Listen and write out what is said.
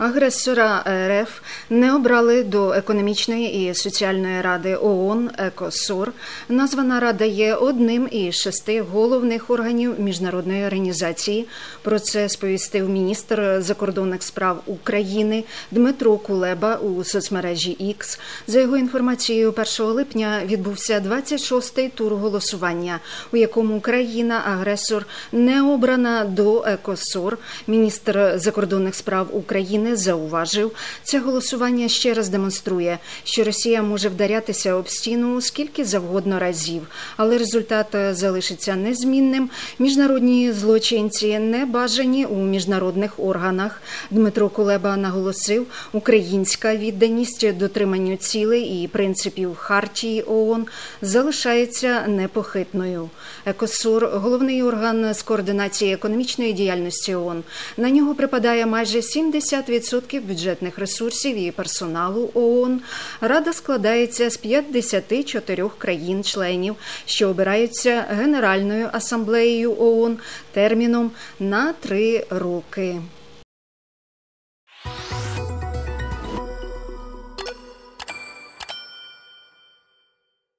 Агресора РФ не обрали до Економічної і соціальної ради ООН ЕКОСОР. Названа рада є одним із 6 головних органів міжнародної організації. Про це сповістив міністр закордонних справ України Дмитро Кулеба у соцмережі X. За його інформацією, 1 липня відбувся 26-й тур голосування, у якому країна-агресор не обрана до ЕКОСОР. Міністр закордонних справ України зауважив, це голосування ще раз демонструє, що Росія може вдарятися об стіну скільки завгодно разів, але результат залишиться незмінним. Міжнародні злочинці не бажані у міжнародних органах. Дмитро Кулеба наголосив, українська відданість дотриманню цілей і принципів Хартії ООН залишається непохитною. ЕКОСОР – головний орган з координації економічної діяльності ООН. На нього припадає майже 70% бюджетних ресурсів і персоналу ООН. Рада складається з 54 країн-членів, що обираються Генеральною асамблеєю ООН терміном на 3 роки.